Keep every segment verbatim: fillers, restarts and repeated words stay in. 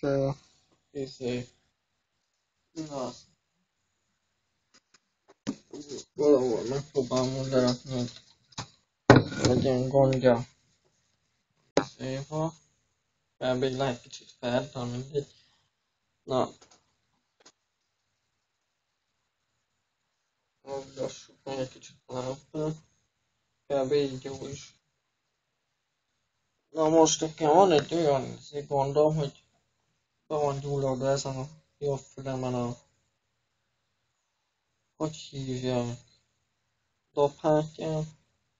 uh, izé, na, valahol megpróbálom mondatni, hogy legyen gondja széva, kb. Lehet kicsit feltal, mindegy. Na, hallgassuk meg egy kicsit a lámpát, kb. Így jó is. Na most nekem van egy olyan gondom, hogy be van gyulladva ezen a jobb fülemen a, hogy hívják, dobhátján,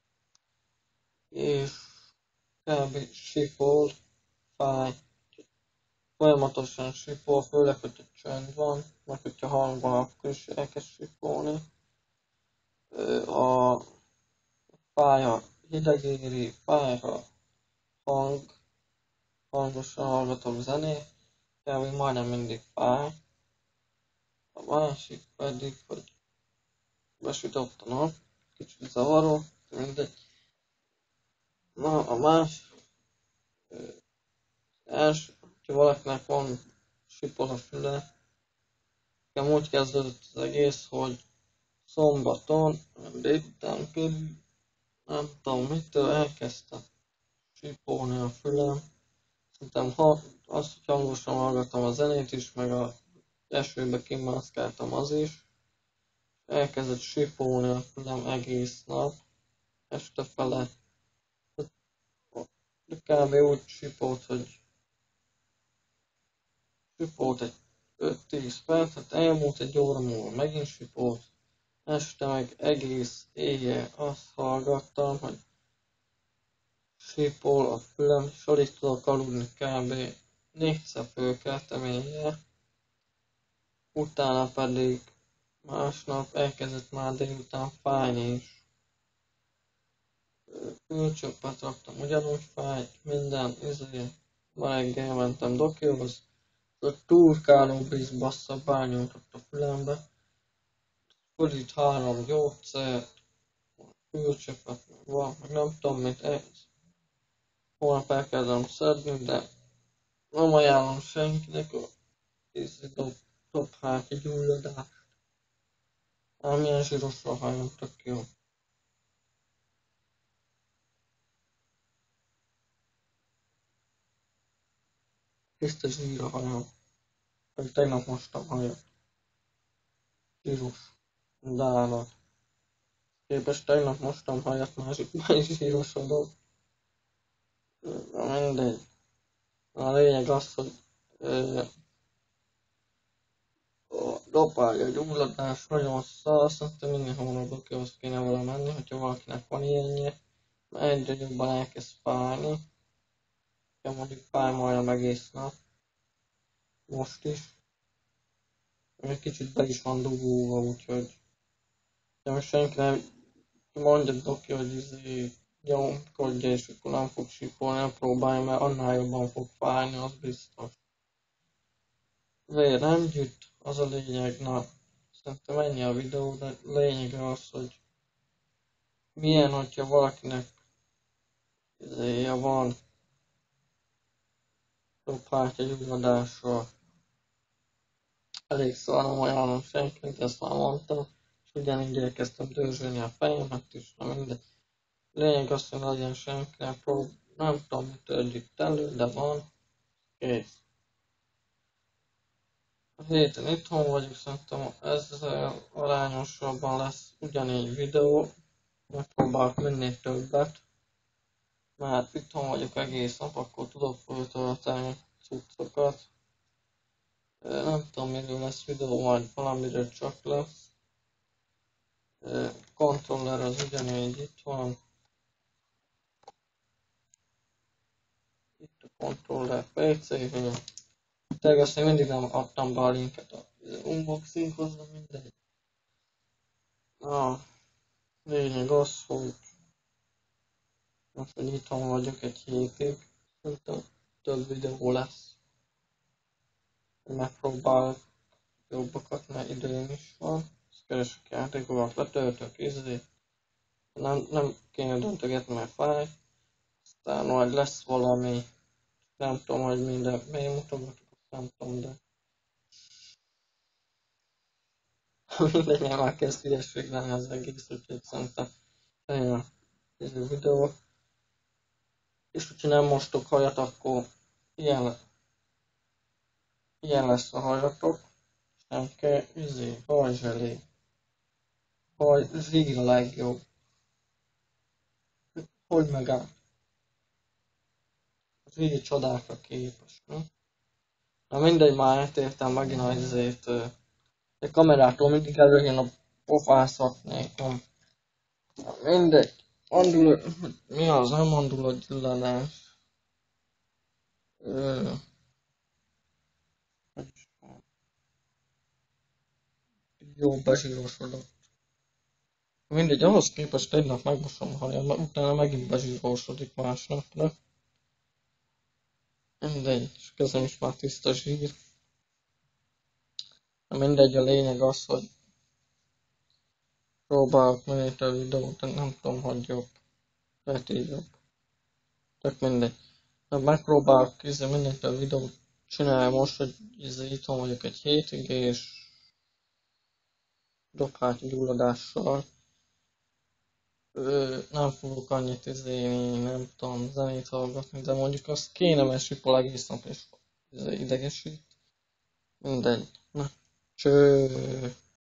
és kb. Sipol, fáj, folyamatosan sipol, főleg, hogyha csönd van, meg hogyha hang van, akkor is elkezd sipolni. A fáj a hideg éri, fáj a hang, hangosan hallgatom zenét, kb. Majdnem mindig fáj. A másik pedig, hogy besütött a nap, kicsit zavaró, mindegy. Na, a más, első, hogyha valakinek van sipol a füle, nekem úgy kezdődött az egész, hogy szombaton, délután körül, nem tudom mitől, elkezdtem sipolni a fülem. Szerintem ha, azt, hogy hangosan hallgattam a zenét is, meg a esőbe kimászkáltam az is. Elkezdett sipolni a fülem egész nap, este fele. De kb. Úgy sipolt, hogy sipolt egy öt-tíz percet, elmúlt egy óra múlva megint sipolt. Este meg egész éjjel azt hallgattam, hogy sipol a fülem, és alig tudok aludni, kb. Négyszer fölkeltem éjjel. Utána pedig másnap elkezdett már délután fájni is. Fülcsöppet raktam, ugyanúgy fájt, minden, izé. Ma reggel mentem dokihoz, a turkáló bíz bassza bányoltott a fülembe. Fölít három gyógyszert, fülcsöppet meg van, meg nem tudom mit ez. Holnap elkezdem szedni, de nem ajánlom senkinek a izé dob, dobháti gyulladást. Ám milyen zsíros a hajam, tök jó. Tiszta zsír a hajam. Pedig tegnap mostam hajat. Zsíros. Dállat. Képest tegnap mostam hajat, másikban is zsírosodott. Na mindegy. A lényeg az, hogy ö, a dopája gyulladás nagyon szar, szerintem minden hónapban kihoz kéne vele menni, hogyha valakinek van ilyenje, mert egyre jobban elkezd fájni. Ja, mondjuk fáj majdnem egész nap. Most is. Egy kicsit be is van dugulva, úgyhogy de most senki nem mondja doki, hogy izé nyomkodja, és akkor nem fog sipolni, nem próbálja, mert annál jobban fog fájni, az biztos. Vér nem gyűjt, az a lényeg, na, szerintem ennyi a videó, de lényeg az, hogy milyen, hogyha valakinek izéje van dobhártya gyulladása. Elég szar, nem ajánlom senkinek, ezt már mondtam, és ugyanígy elkezdtem dörzsölni a fejemet is, na mindegy. Lényeg az, hogy legyen senkinek prób, nem tudom mitől gyűjt elő, de van, kész. A héten itthon vagyok, szerintem ezzel arányosabban lesz ugyanígy videó, megpróbálok minél többet, mert itthon vagyok egész nap, akkor tudok föltölteni cuccokat. Nem tudom miről lesz videó, majd valamiről csak lesz. Kontroller az ugyanígy itt van. Itt a kontroller pé cé-ről. Tényleg azt még mindig nem adtam be a linket a unboxinghoz, de mindegy. A lényeg az, hogy most, hogy itthon vagyok egy hétig, szerintem több videó lesz. Megpróbálok jobbakat, mert időm is van. Ezt keresek játékokat, letöltök, izé. Nem, nem kéne döntögetni, mert fáj. Aztán majd lesz valami, nem tudom, hogy minden megmutogatok, nem tudom, de mindegy, nem már kezd hülyeség lenni az egész, úgyhogy szerintem ennyi a ez a videó. És hogyha nem mostok hajat, akkor ilyen, ilyen lesz a hajatok, és nem kell izé, hajzselé, haj zsír a legjobb. Hogy megáll? Zsír csodákra képes, hm? Na mindegy, már eltértem megint az izét, a kamerától mindig előjön a pofászatnékom. Mindegy. Andul... Mi az? Nem mandulagyulladás. Ö... Jó bezsírosodott. Mindegy, ahhoz képest egy nap megmosom a hajam, utána megint bezsírosodik másnap, de mindegy, és közben is már tiszta zsír. De mindegy, a lényeg az, hogy próbálok minél több videót, de nem tudom, hogy jobb. Lehet így jobb. Tök mindegy. De megpróbálok izé minél több videót csinálni most, hogy izé itthon vagyok egy hétig, és gyomrgyulladással. Ö, nem fogok annyit izélni, nem tudom, zenét hallgatni, de mondjuk azt kéne, mert sipol egész nap és izé idegesít. Mindegy. Na, cső.